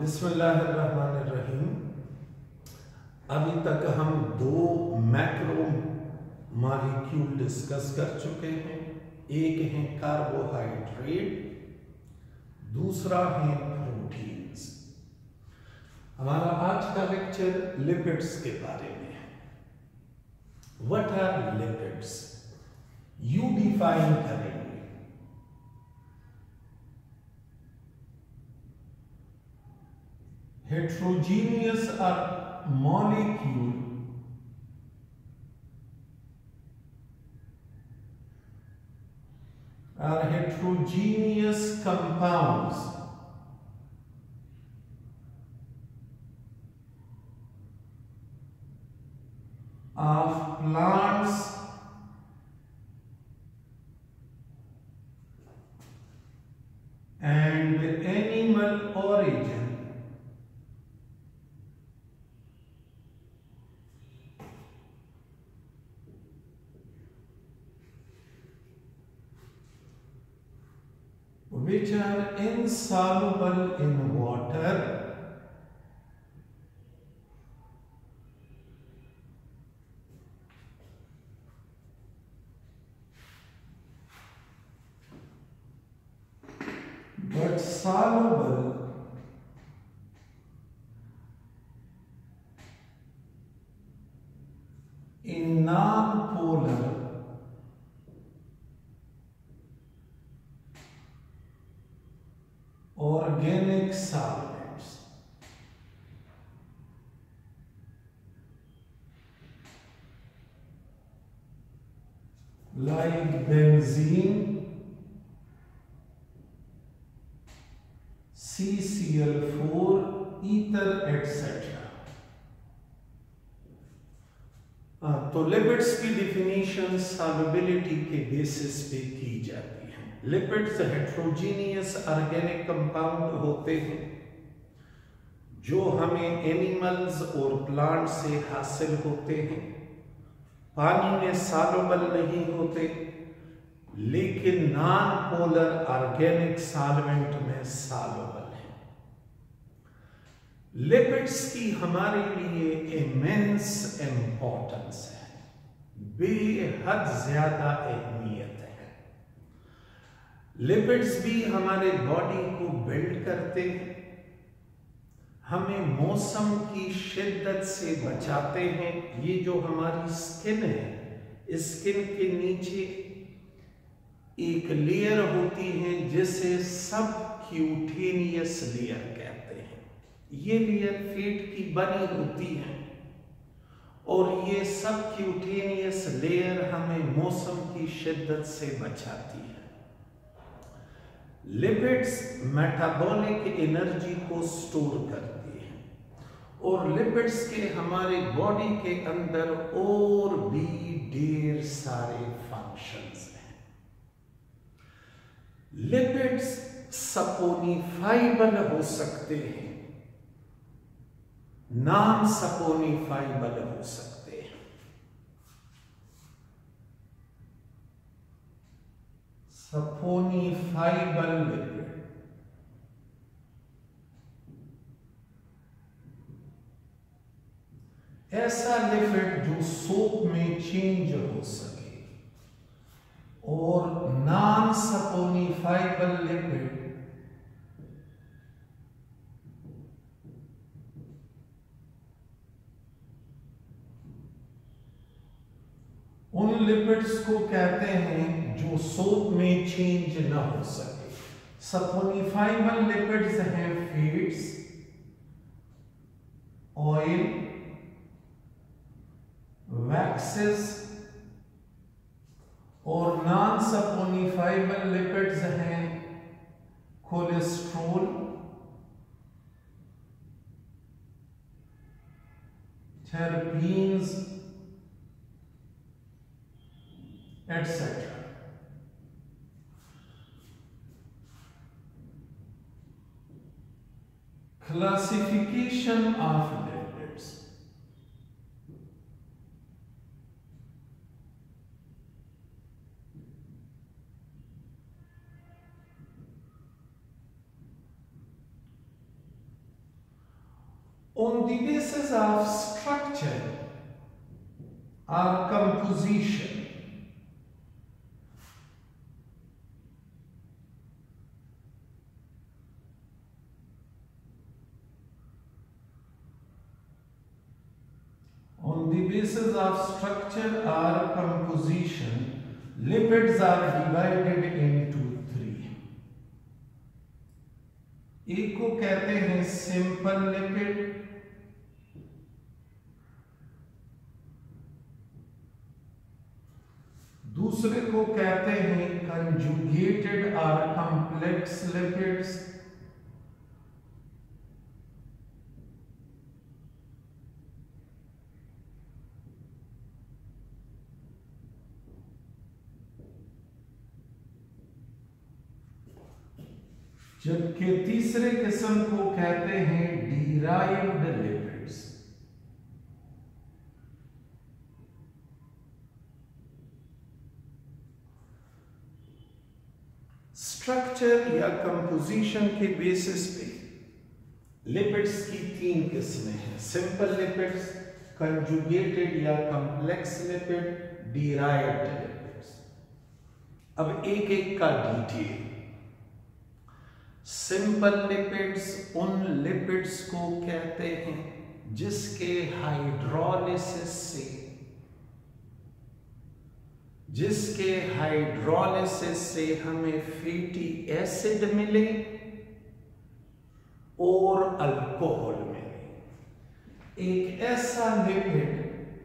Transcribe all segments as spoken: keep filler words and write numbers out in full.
बिस्मिल्लाहिर्रहमानिर्रहीम। अभी तक हम दो मैक्रो मॉलिक्यूल डिस्कस कर चुके हैं। एक है कार्बोहाइड्रेट, दूसरा है प्रोटीन्स। हमारा आज का लेक्चर लिपिड्स के बारे में है। What are lipids? You define करेंगे। Heterogeneous or molecule are heterogeneous compounds of plants and animal origin which are insoluble in water but soluble in non-polar organic solvents. Like benzene, C C L four, ether, et cetera. तो lipids की definition solubility के basis पे की जाती है। Lipids heterogeneous organic compound होते हैं जो हमें एनिमल्स और प्लांट से हासिल होते हैं। पानी में सॉल्युबल नहीं होते, लेकिन नॉन पोलर ऑर्गेनिक सॉल्वेंट में सॉल्युबल है। लिपिड्स की हमारे लिए इमेंस इंपॉर्टेंस है, बेहद ज्यादा अहमियत है। लिपिड्स भी हमारे बॉडी को बिल्ड करते हैं, हमें मौसम की शिद्दत से बचाते हैं। ये जो हमारी स्किन है, स्किन के नीचे एक लेयर होती है जिसे सबक्यूटेनियस लेयर कहते हैं। ये लेयर फेट की बनी होती है और ये सबक्यूटेनियस लेयर हमें मौसम की शिद्दत से बचाती है। लिपिड्स मेटाबॉलिक एनर्जी को स्टोर करती हैं और लिपिड्स के हमारे बॉडी के अंदर और भी ढेर सारे फंक्शंस हैं। लिपिड्स सपोनिफाइबल हो सकते हैं, नॉन सपोनिफाइबल हो सकते हैं। सपोनिफाइबल लिपिड ऐसा लिपिड जो सोप में चेंज हो सके, और नॉन सपोनिफाइबल लिपिड उन लिपिड्स को कहते हैं जो सोप में चेंज ना हो सके। सपोनिफाइबल लिपिड्स हैं फैट्स, ऑयल, वैक्सेस, और नॉन सपोनिफाइबल लिपिड्स हैं cholesterol, terpenes, et cetera. Classification of lipids. On the basis of structure or composition, on the basis of structure or composition, lipids are divided into three. एक को कहते हैं simple lipid, दूसरे को कहते हैं कंजुगेटेड और कॉम्प्लेक्स लिपिड्स, जबकि तीसरे किस्म को कहते हैं डिराइव्ड लिपिड्स। स्ट्रक्चर या कंपोजिशन के बेसिस पे लिपिड्स की तीन किस्में हैं, सिंपल लिपिड्स, कंजुगेटेड या कॉम्प्लेक्स लिपिड, डिराइव्ड लिपिड्स। अब एक एक का डिटेल। सिंपल लिपिड्स उन लिपिड्स को कहते हैं जिसके हाइड्रोलिसिस से जिसके हाइड्रोलिसिस से हमें फैटी एसिड मिले और अल्कोहल मिले। एक ऐसा लिपिड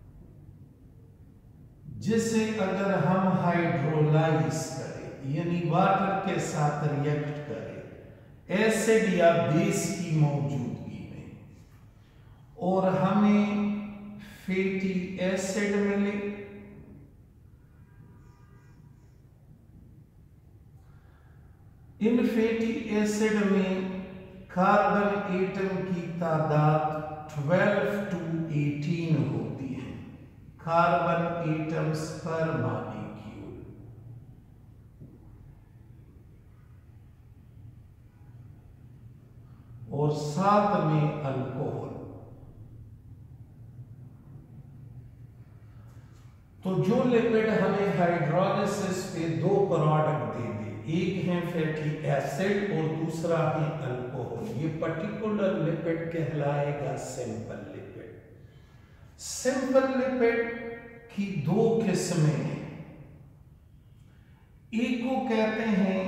जिसे अगर हम हाइड्रोलाइज करें यानी वाटर के साथ रिएक्ट करें एसिड या बेस की मौजूदगी में और हमें फैटी एसिड मिले, इन फैटी एसिड में कार्बन एटम की तादाद बारह टू अठारह होती है, कार्बन एटम्स पर मॉलिक्यूल। और साथ में अल्कोहल। तो जो लिपिड हमें हाइड्रोलिसिस पे दो प्रोडक्ट दे दे, एक है फैटी एसिड और दूसरा है अल्कोहल, ये पर्टिकुलर लिपिड कहलाएगा सिंपल लिपिड। सिंपल लिपिड की दो किस्में हैं, एक को कहते हैं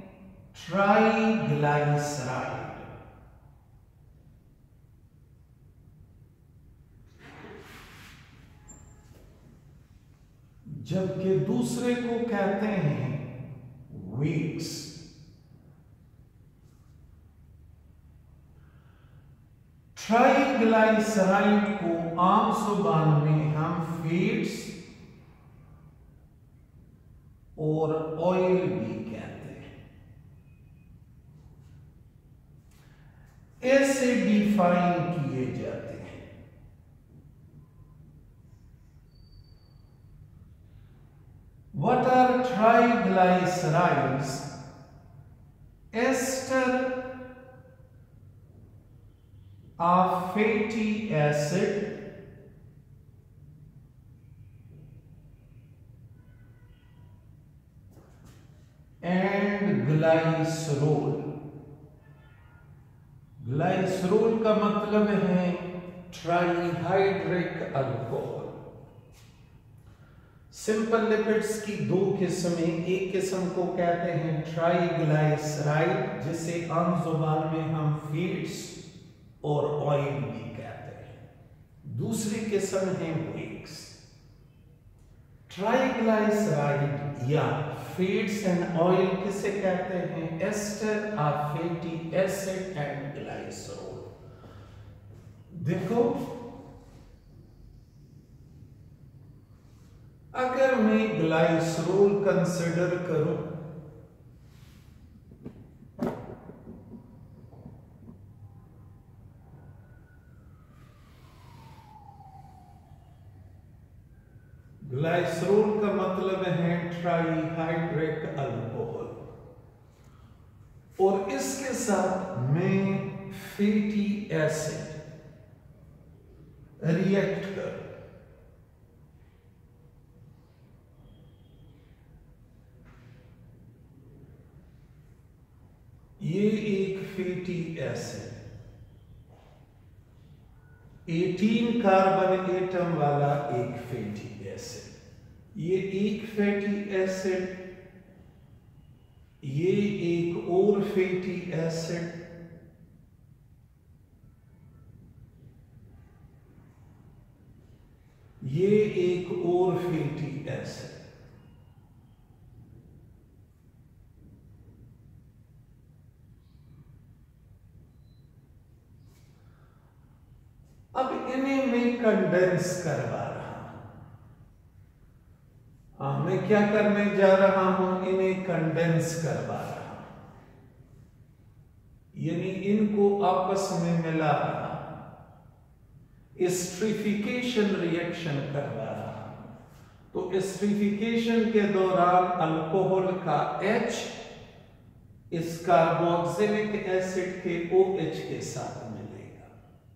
ट्राइग्लाइसराइड, जबकि दूसरे को कहते हैं वीक्स। ट्राइग्लाइसराइड को आम जुबान में हम फैट्स और ऑयल भी कहते हैं। ऐसे डिफाइन किए जाते हैं। What are triglycerides? Ester of fatty acid and glycerol. Glycerol का मतलब है ट्राइहाइड्रिक अल्कोहल। सिंपल लिपिड्स की दो किस्में, एक किस्म को कहते हैं ट्राइग्लाइसराइड जिसे आम जुबान में हम फैट्स और ऑयल भी कहते हैं, दूसरी किस्म है वीक्स। ट्राइग्लाइसराइड या फैट्स एंड ऑयल किसे कहते हैं? Ester of fatty acid and glycerol. देखो, अगर मैं ग्लाइसरोल कंसिडर करूं, ग्लाइसरोल का मतलब है ट्राइहाइड्रिक अल्कोहल, और इसके साथ मैं फैटी एसिड रिएक्ट कर। ये एक फैटी एसिड अठारह कार्बन एटम वाला एक फैटी एसिड, ये एक फैटी एसिड, ये एक और फैटी एसिड, ये एक और फैटी एसिड। अब इन्हें मैं कंडेंस करवा रहा हूं। हाँ, मैं क्या करने जा रहा हूं, इन्हें कंडेंस करवा रहा हूं, यानी इनको आपस में मिला रहा हूं, एस्टरिफिकेशन रिएक्शन करवा रहा हूं। तो एस्टरिफिकेशन के दौरान अल्कोहल का H इस कार्बोक्सिलिक एसिड के OH के साथ मिलेगा।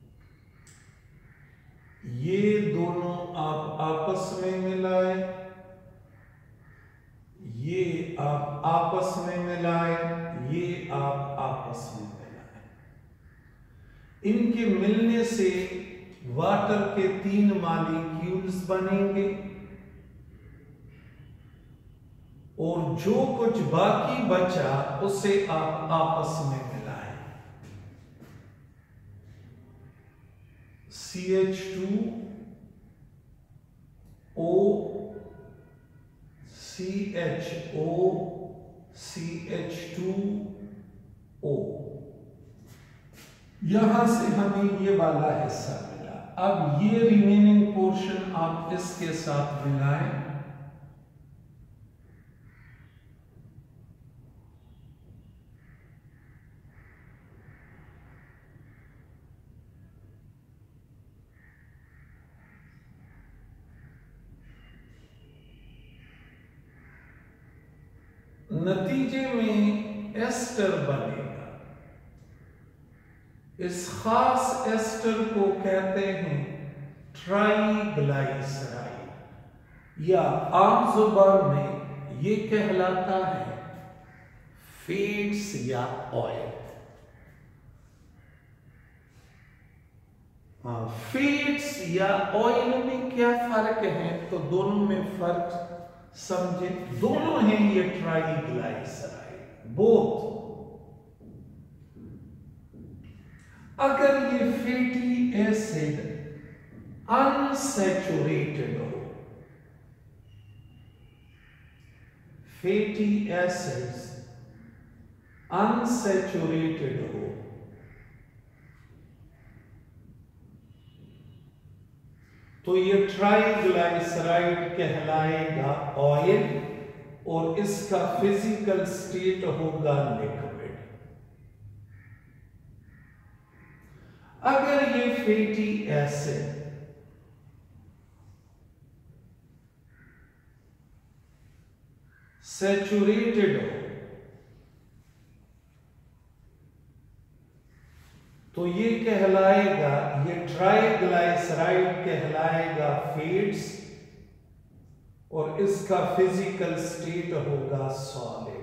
ये दोनों आप आपस में मिलाए, ये आप आपस में मिलाए, ये आप आपस में मिलाए। इनके मिलने से वाटर के तीन मॉलिक्यूल्स बनेंगे और जो कुछ बाकी बचा उसे आप आपस में मिलाएं। C H two O, C H O, C H two O. यहां से हमें ये वाला हिस्सा मिला। अब ये रिमेनिंग पोर्शन आप इसके साथ मिलाएं। नतीजे में एस्टर बनेगा। इस खास एस्टर को कहते हैं ट्राइग्लाइसराइड, या आम जुबान में ये कहलाता है फैट्स या ऑयल। हाँ, फैट्स या ऑयल में क्या फर्क है, तो दोनों में फर्क समझे, दोनों हैं ये ट्राइग्लाइसराइड, बोथ। अगर ये फैटी एसिड अनसैचुरेटेड हो, फैटी एसिड्स अनसैचुरेटेड हो, तो ये ट्राइग्लाइसराइड कहलाएगा ऑयल और इसका फिजिकल स्टेट होगा लिक्विड। अगर ये फैटी एसिड सैचुरेटेड हो, तो ये कहलाएगा, ये ट्राइग्लाइसराइड कहलाएगा फैट्स और इसका फिजिकल स्टेट होगा सॉलिड।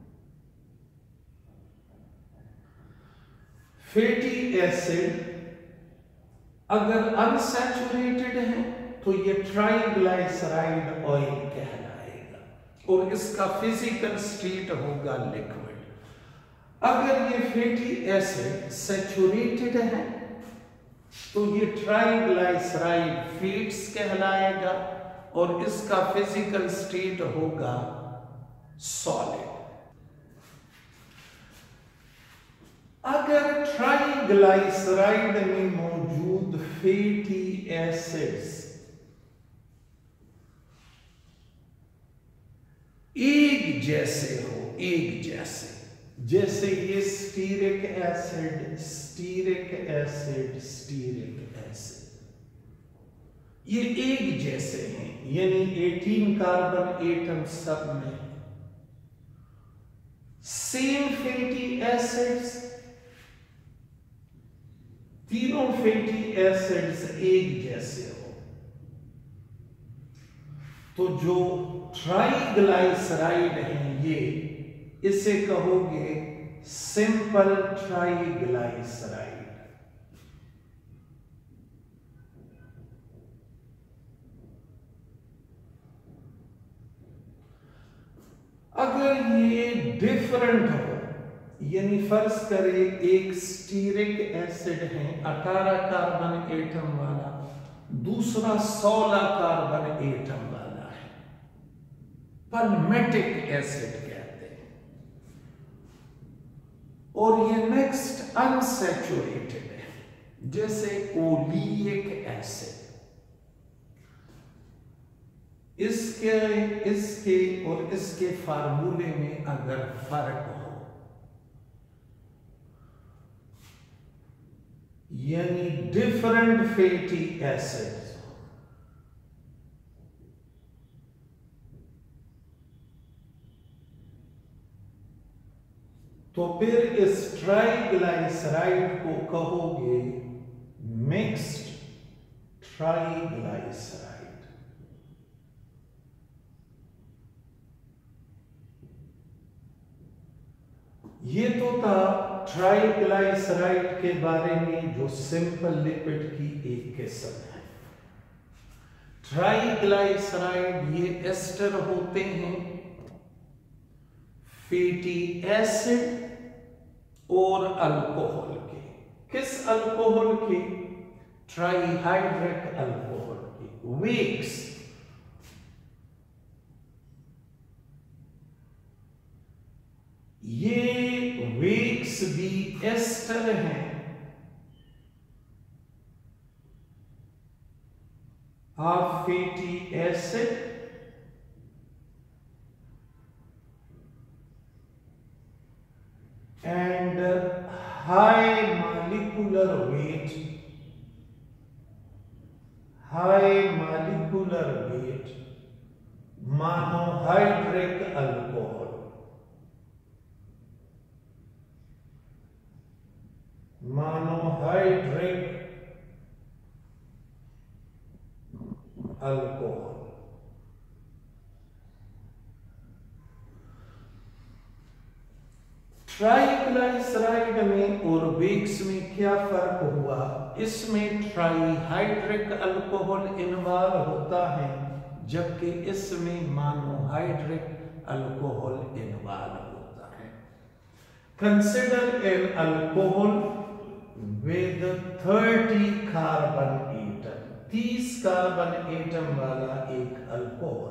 फैटी एसिड अगर अनसैचुरेटेड है तो ये ट्राइग्लाइसराइड ऑयल कहलाएगा और इसका फिजिकल स्टेट होगा लिक्विड। अगर ये फैटी एसिड सैचुरेटेड है तो ये ट्राइग्लाइसराइड फैट्स कहलाएगा और इसका फिजिकल स्टेट होगा सॉलिड। अगर ट्राइग्लाइसराइड में मौजूद फैटी एसिड्स एक जैसे हो, एक जैसे, जैसे ये stearic acid, stearic acid, stearic acid, ये एक जैसे हैं, यानी अठारह कार्बन एटम सब में सेम फैटी एसिड्स, तीनों फैटी एसिड्स एक जैसे हो तो जो ट्राइग्लाइसराइड है ये, इसे कहोगे सिंपल ट्राइग्लाइसराइड। अगर ये डिफरेंट हो, यानी फर्ज करें एक स्टीरिक एसिड है अठारह कार्बन एटम वाला, दूसरा सोलह कार्बन एटम वाला है, परमेटिक एसिड कहते हैं, और ये नेक्स्ट अनसैचुरेटेड है, जैसे ओलिक एसिड। इसके इसके और इसके फार्मूले में अगर फर्क हो, यानी डिफरेंट फैटी एसिड्स, तो फिर इस ट्राइग्लाइसराइड को कहोगे मिक्स्ड ट्राइग्लाइसराइड। ये तो था ट्राइग्लाइसराइड के बारे में जो सिंपल लिपिड की एक किस्म है। ट्राइग्लाइसराइड ये एस्टर होते हैं फैटी एसिड और अल्कोहल के। किस अल्कोहल के? ट्राइहाइड्रिक अल्कोहल के, वेक्स। ये वेक्स भी एस्टर हैं of fatty acid and high molecular weight, high molecular weight monohydric alcohol, monohydric alcohol। Triglyceride में और वेक्स में क्या फर्क हुआ? इसमें ट्राइहाइड्रिक अल्कोहल इन्वॉल्व होता है, जबकि इसमें मोनोहाइड्रिक अल्कोहल इन्वॉल्व होता है। Consider an alcohol with thirty carbon atom, तीस कार्बन एटम वाला एक अल्कोहल।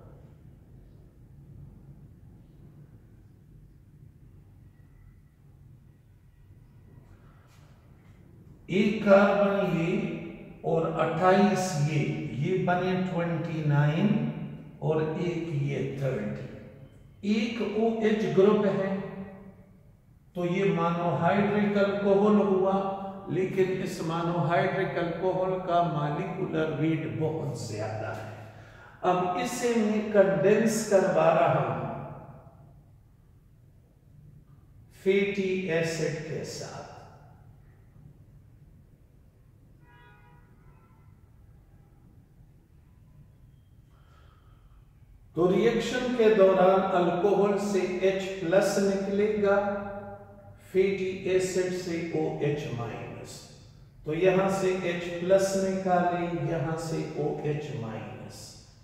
एक कार्बन ये और अट्ठाईस ये, ये बने उनतीस और एक ये तीस। एक OH ग्रुप है तो ये मोनोहाइड्रिक अल्कोहल हुआ, लेकिन इस मोनोहाइड्रिक अल्कोहल का मॉलिक्यूलर वेट बहुत ज्यादा है। अब इसे मैं कंडेंस करवा रहा हूं फैटी एसिड के साथ। तो रिएक्शन के दौरान अल्कोहल से H प्लस निकलेगा, फैटी एसिड से OH माइनस। तो यहां से H प्लस निकाले, यहां से OH माइनस।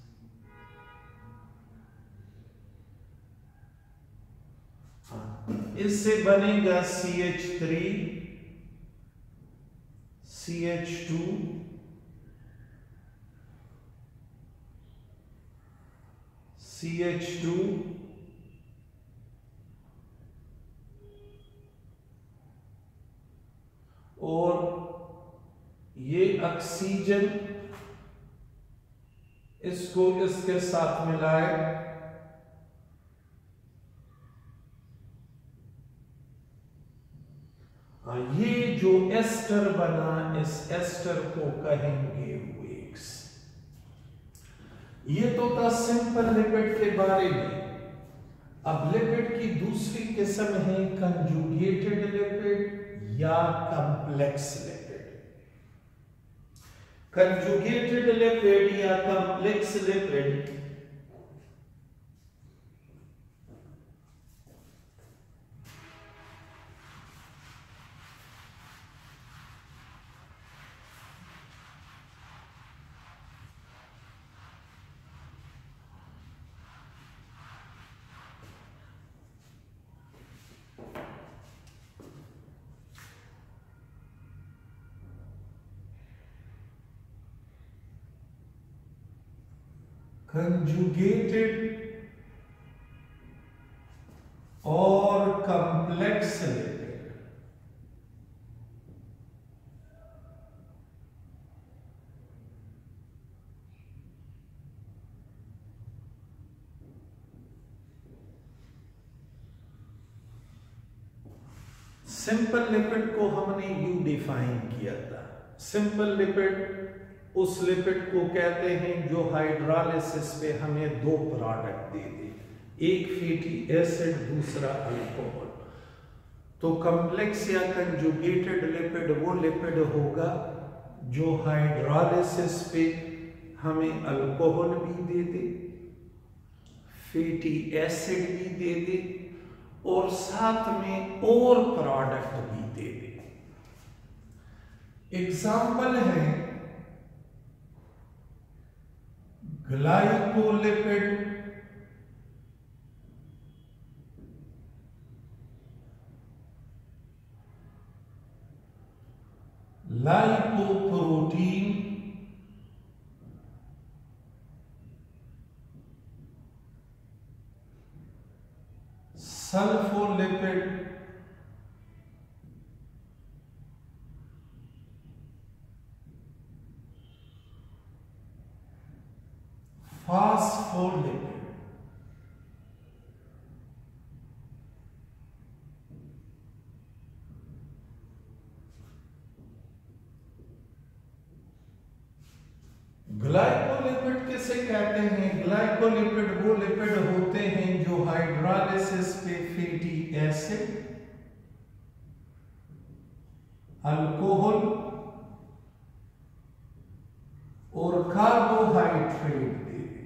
हाँ, इससे बनेगा C H three, C H two, C H two, और ये ऑक्सीजन, इसको इसके साथ मिलाए, ये जो एस्टर बना, इस एस्टर को कहेंगे वेक्स। ये तो था सिंपल लिपिड के बारे में। अब लिपिड की दूसरी किस्म है कंजुगेटेड लिपिड या कॉम्प्लेक्स लिपिड। कंजुगेटेड लिपिड या कॉम्प्लेक्स लिपिड conjugated और complex lipid सिंपल लिपिड को हमने यू डिफाइन किया था। सिंपल लिपिड उस लिपिड को कहते हैं जो हाइड्रोलाइसिस पे हमें दो प्रोडक्ट दे दे, एक फैटी एसिड दूसरा अल्कोहल। तो कॉम्प्लेक्स या कंजुगेटेड लिपिड वो लिपिड होगा जो हाइड्रोलाइसिस पे हमें अल्कोहल भी दे दे, फैटी एसिड भी दे दे और साथ में और प्रोडक्ट भी दे दे। एग्जाम्पल है glycolipid, lipoprotein, sulfolipid, phospholipid. Glycolipid किसे कहते हैं? ग्लाइकोलिपिड वो लिपिड होते हैं जो हाइड्रोलाइसिस पे फैटी एसिड, अल्कोहल और कार्बोहाइड्रेट दे दे।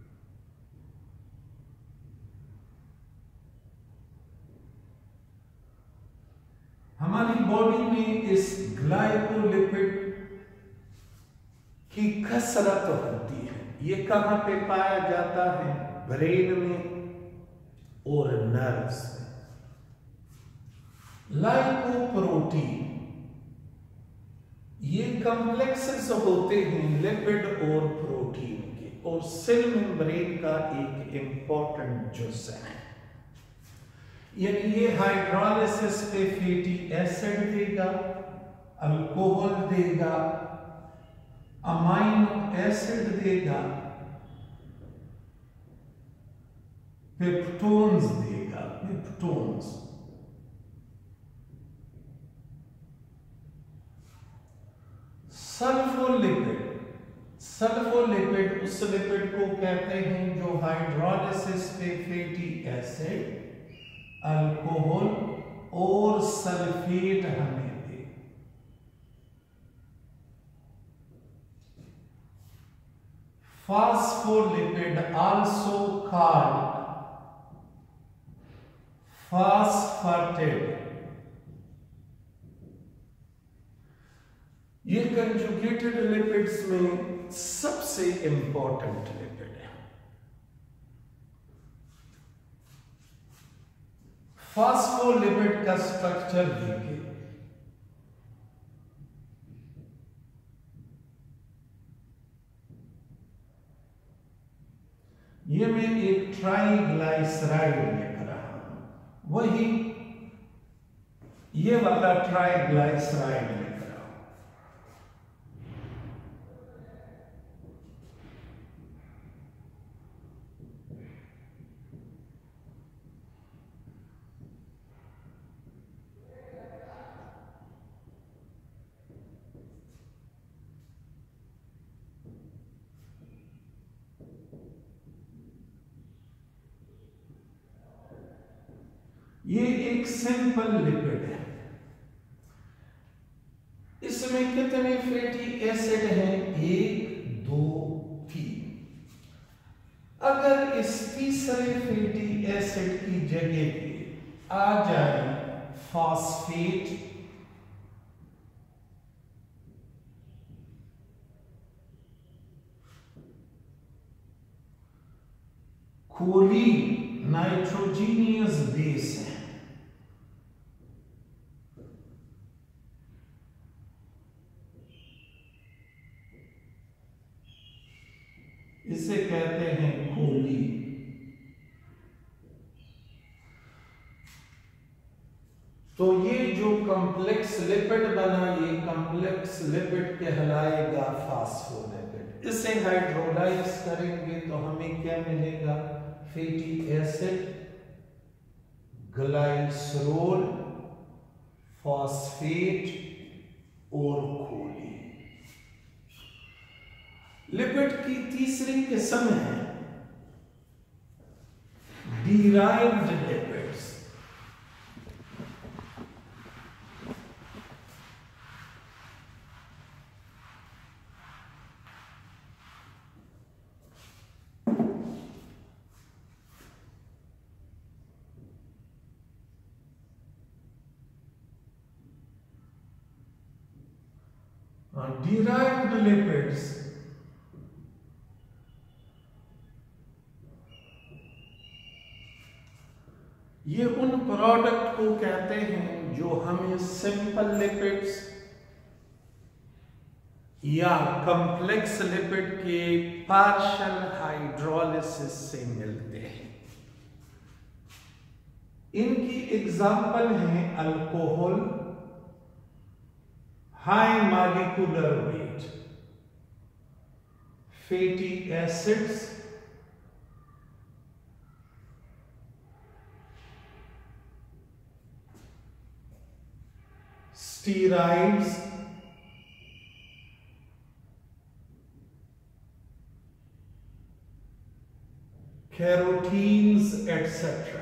हमारी बॉडी में इस ग्लाइकोलिपिड की कसरत होती है। ये कहां पे पाया जाता है? ब्रेन में और नर्व्स में। लाइपोप्रोटीन ये कॉम्प्लेक्सेस होते हैं लिपिड और प्रोटीन के और सेल मेम्ब्रेन का एक इंपॉर्टेंट जुज़ है। यानी ये हाइड्रोलाइसिस पे फैटी एसिड देगा, अल्कोहल देगा, अमाइनो एसिड देगा, पेप्टोन्स देगा, पेप्टोन्स। सल्फोलिपिड, सल्फोलिपिड उस लिपिड को कहते हैं जो हाइड्रोलाइसिस पे फैटी एसिड, अल्कोहल और सल्फेट हमें दे। Phospholipid also called phosphated. ये कंजुगेटेड लिपिड्स में सबसे इंपॉर्टेंट लिपिड है। फास्फोलिपिड का स्ट्रक्चर देखिए, ये मैं एक ट्राइग्लाइसराइड लिख रहा हूं, वही ये वाला ट्राइग्लाइसराइड लिख रहा हूं। ये एक सिंपल लिपिड है। इसमें कितने फैटी एसिड हैं? एक, दो, तीन। अगर इस तीसरे फैटी एसिड की जगह पे आ जाए फॉस्फेट, खोलीन नाइट्रोजीनियस बेस है, इसे कहते हैं खोलीन। तो ये जो कॉम्प्लेक्स लिपिड बना, ये कॉम्प्लेक्स लिपिड कहलाएगा फॉस्फोलिपिड। इसे हाइड्रोलाइज करेंगे तो हमें क्या मिलेगा? फैटी एसिड, ग्लाइसरोल, फॉस्फेट और खोलीन। लिपिड की तीसरी किस्म है डिराइव्ड लिपिड्स। डिराइव्ड लिपिड्स ये उन प्रोडक्ट को कहते हैं जो हमें सिंपल लिपिड्स या कॉम्प्लेक्स लिपिड के पार्शियल हाइड्रोलिसिस से मिलते हैं। इनकी एग्जाम्पल हैं alcohol, high molecular weight, fatty acids, steroids, carotenes et cetera.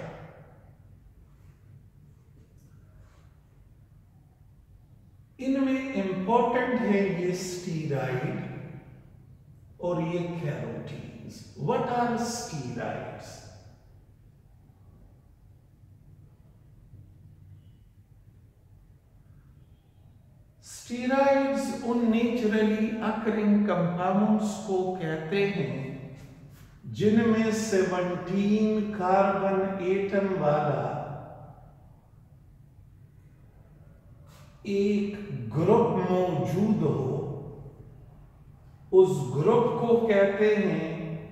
इनमें इंपॉर्टेंट है ये स्टीराइड और ये carotenes. What are steroids? Steroids उन नेचुरली अकरिंग कंपाउंड्स को कहते हैं जिनमें सेवनटीन कार्बन एटम वाला एक ग्रुप मौजूद हो। उस ग्रुप को कहते हैं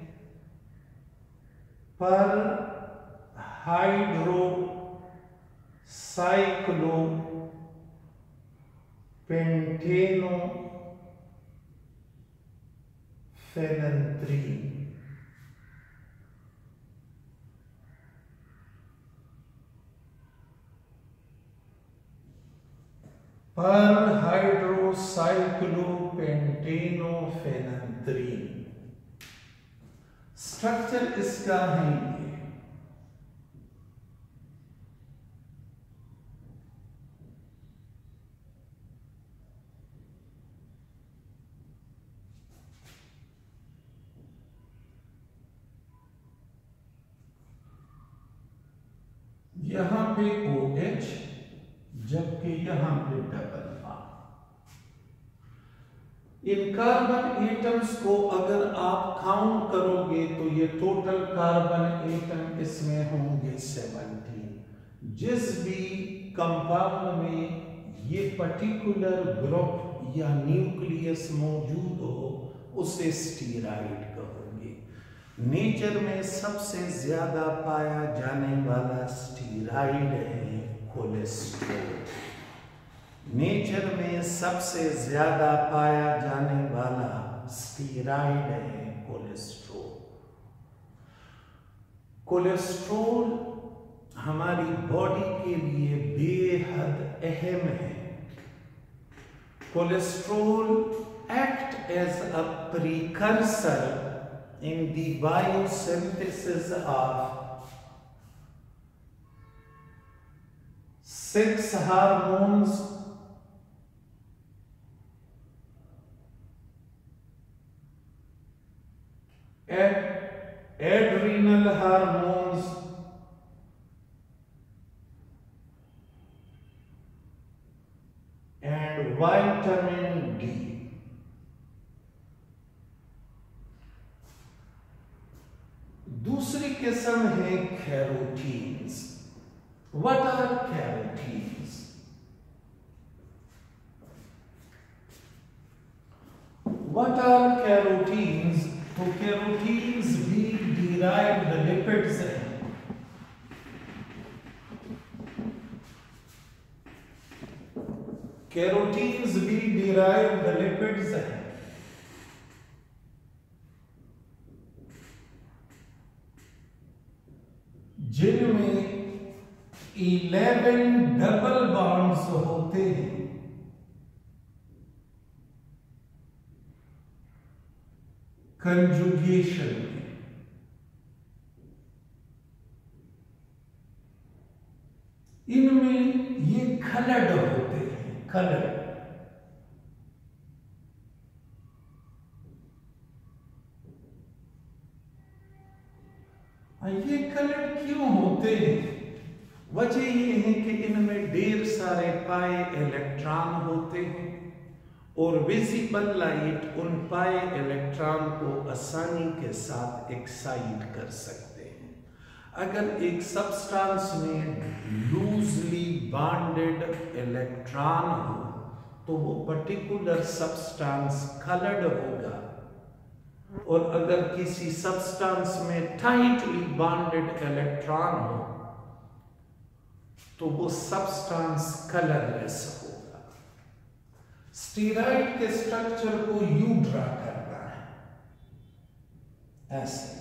पर हाइड्रो साइक्लो पेंटेनो फेनंथ्रीन। पर हाइड्रोसाइक्लोपेंटेनोफेनंथ्रीन। स्ट्रक्चर इसका है ये। यहां पे OH, जबकि यहां पे डबल बॉन्ड। इन कार्बन एटम्स को अगर आप काउंट करोगे तो ये टोटल कार्बन एटम इसमें होंगे सेवनटीन। जिस भी कंपाउंड में ये पर्टिकुलर ग्रुप या न्यूक्लियस मौजूद हो उसे स्टीराइड कहोगे। नेचर में सबसे ज्यादा पाया जाने वाला स्टीराइड है कोलेस्ट्रॉल। नेचर में सबसे ज्यादा पाया जाने वाला स्टीराइड है कोलेस्ट्रॉल। कोलेस्ट्रॉल हमारी बॉडी के लिए बेहद अहम है। Cholesterol act as a precursor in the biosynthesis of six hormones adrenal hormones, and vitamin D. दूसरी किस्म है carotenes. What are carotenes? What are carotenes? तो कैरोटीन्स भी डिराइव्ड लिपिड्स हैं। कैरोटीन्स भी डिराइव्ड लिपिड्स हैं। जिनमें इलेवन डबल बॉन्ड्स होते हैं। कंजुगेशन में इनमें ये कलर्ड होते हैं, कलर्ड। ये कलर क्यों होते हैं? वजह ये है कि इनमें ढेर सारे पाए इलेक्ट्रॉन होते हैं और विजिबल लाइट उन पाए इलेक्ट्रॉन को आसानी के साथ एक्साइट कर सकते हैं। अगर एक सब्सटेंस में लूजली बॉन्डेड इलेक्ट्रॉन हो तो वो पर्टिकुलर सब्सटेंस कलर्ड होगा, और अगर किसी सब्सटेंस में टाइटली बॉन्डेड इलेक्ट्रॉन हो तो वो सब्सटेंस कलरलेस होगा। स्टेरॉइड के स्ट्रक्चर को यू ड्रा करना है, ऐसे।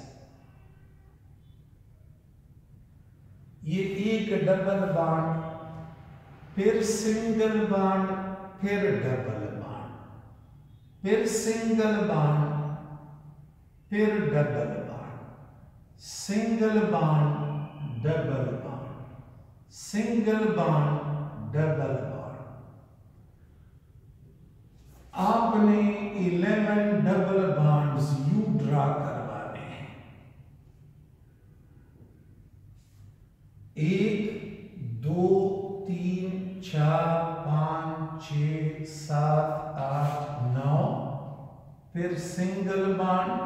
ये एक डबल बॉन्ड, फिर सिंगल बॉन्ड, फिर डबल बॉन्ड, फिर सिंगल बॉन्ड, फिर double bond, single bond, double bond, single bond, double bond. आपने eleven double bonds you draw करवाने हैं। एक, दो, तीन, चार, पांच, छह, सात, आठ, नौ, फिर सिंगल बॉन्ड,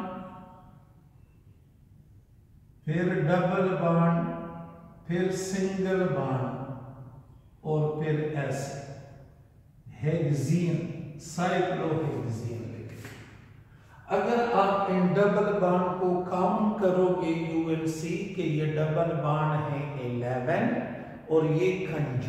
फिर डबल बॉन्ड, फिर सिंगल बॉन्ड, और फिर ऐसे हेक्सीन, साइक्लोहेक्सीन लिखे। अगर आप इन डबल बॉन्ड को काउंट करोगे, यू विल सी कि ये डबल बॉन्ड है इलेवन और ये कंजूगेट